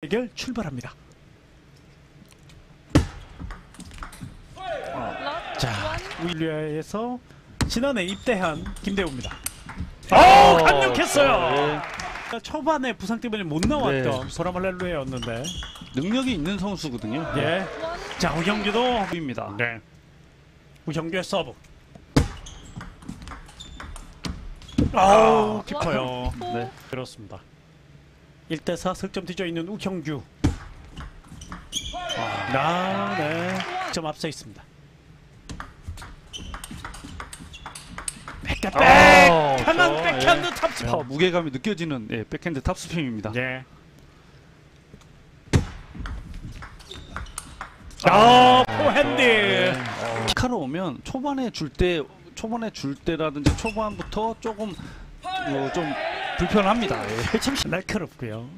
대결 출발합니다. 자, 윌리아에서 지난해 입대한 김대우입니다. 강력했어요. 초반에 부상 때문에 못 나왔던 보라말렐루에였는데 능력이 있는 선수거든요. 예. 자, 우경규도 입니다. 네. 우경규의 서브. 깊어요. 네. 그렇습니다. 1대4 석점 뒤져 있는 우경규. 네. 점 앞서 있습니다. 백과 백! 강한 백핸드 탑스핀. 무게감이 느껴지는 백핸드 탑스핀입니다. 예. 포핸드. 키카로 오면 초반에 줄 때라든지 초반부터 조금 좀 불편합니다. 참 날카롭고요.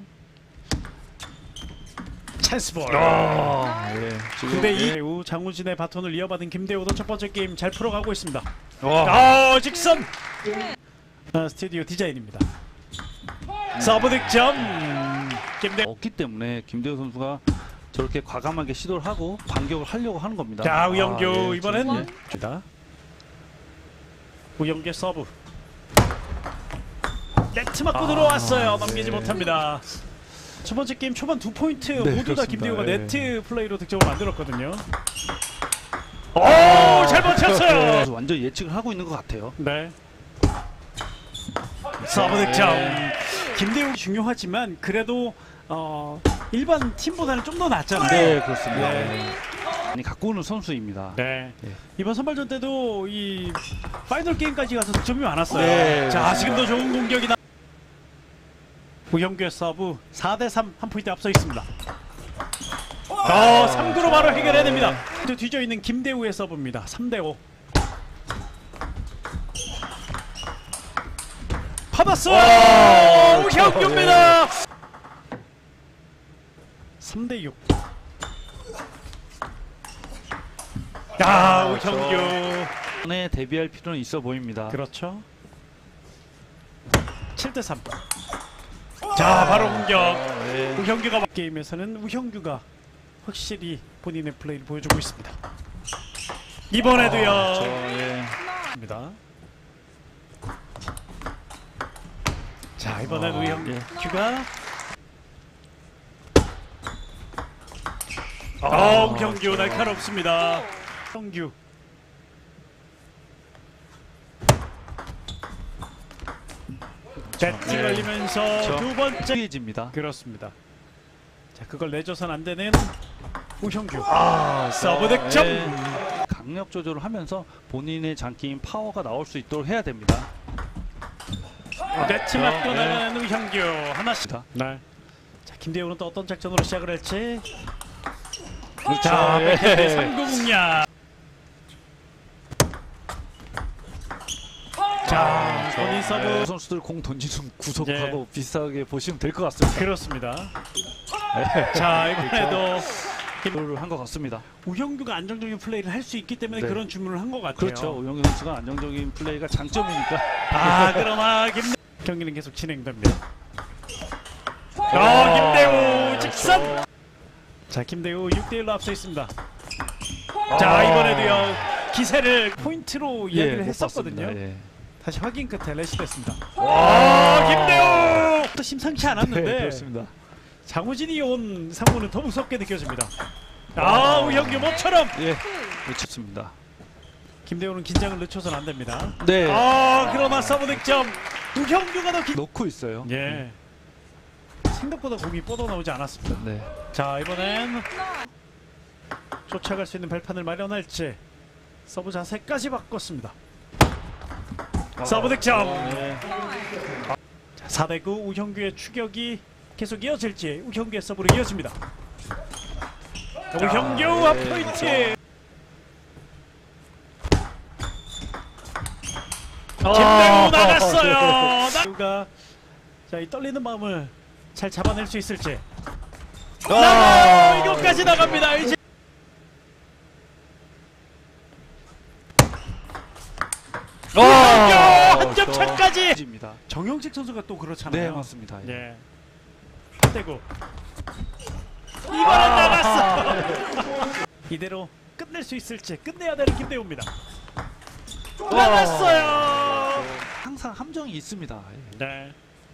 찬스볼. 9대2 후 장우진의 바톤을 이어받은 김대우도 첫 번째 게임 잘 풀어가고 있습니다. 직선. 스튜디오 디자인입니다. 서브 득점. 김대우. 없기 때문에 김대우 선수가 저렇게 과감하게 시도를 하고 반격을 하려고 하는 겁니다. 자, 우영규 이번엔 우영규의 서브. 네트 맞고 들어왔어요. 넘기지 못합니다. 첫 번째 게임 초반 2포인트 모두 다 김대우가 네트 플레이로 득점을 만들었거든요. 잘 버텼어요. 완전 예측을 하고 있는 것 같아요. 네. 서브 득점. 김대우 중요하지만 그래도 일반 팀보다는 좀 더 낫잖아요. 네, 그렇습니다. 많이 갖고 오는 선수입니다. 네. 이번 선발전 때도 이 파이널 게임까지 가서 득점이 많았어요. 네, 자, 지금도 좋은 공격이다. 우경규의 서브 4대3 한 포인트 앞서 있습니다. 3구로 바로 해결해야 됩니다. 뒤져 있는 김대우의 서브입니다. 3대5. 받았어! 우경규입니다. 3대6. 우경규. 네, 데뷔할 필요는 있어 보입니다. 그렇죠. 7대3. 자, 바로 공격. 우경규가 게임에서는 우경규가 확실히 본인의 플레이를 보여주고 있습니다. 이번에도요. 입니다. 자, 이번엔 우경규가 우경규 날카롭습니다. 우경규. 배트 걸리면서 두 번째 피해집니다. 그렇습니다. 자, 그걸 내줘선 안 되는 우형규. 서브 득점. 강력 조절을 하면서 본인의 장기인 파워가 나올 수 있도록 해야 됩니다. 네트 맞고 나가는 우형규 하나씩. 네. 자, 김대우는 또 어떤 작전으로 시작을 할지. 자, 백핸드 3구 공략. 자, 본인 서브. 선수들 공 던지는 구속하고 비슷하게 보시면 될 것 같습니다. 그렇습니다. 자, 이번에도 기도를 한 것 같습니다. 우형규가 안정적인 플레이를 할 수 있기 때문에 그런 주문을 한 것 같아요. 그렇죠. 우영규 선수가 안정적인 플레이가 장점이니까. 그러나 경기는 계속 진행됩니다. 김대우 직선. 자, 김대우 6대1로 앞서 있습니다. 자, 이번에도요 기세를 포인트로 이야기를 했었거든요. 다시 확인 끝에 레시됐습니다. 김대우 또 심상치 않았는데 그렇습니다. 장우진이 온 상무는 더 무섭게 느껴집니다. 우형규 모처럼. 좋습니다. 김대우는 긴장을 늦춰서는 안 됩니다. 그러나 서브 득점. 우형규가 더 놓고 있어요. 생각보다 공이 뻗어나오지 않았습니다. 자, 이번엔 쫓아갈 수 있는 발판을 마련할지. 서브 자세까지 바꿨습니다. 서브 득점. 4대9 우형규의 추격이 계속 이어질지. 우형규의 서브로 이어집니다. 우형규 앞포인트. 김대우 나갔어요. 자, 이 떨리는 마음을 잘 잡아낼 수 있을지. 이것까지 나갑니다. 이제 한 점 차까지. 정영식 선수가 또 그렇잖아요. 맞습니다. 대구. 이번엔 나갔어. 이대로 끝낼 수 있을지 끝내야 되는 김대우입니다. 나갔어요. 항상 함정이 있습니다. 네.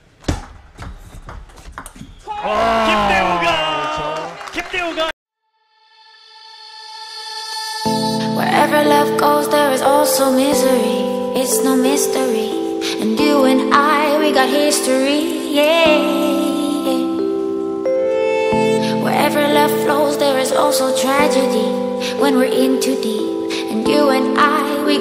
김대우가 Wherever love goes, there is also misery. It's no mystery. And you and I, we got history. Yeah. Wherever love flows, there is also tragedy. When we're in too deep. And you and I, we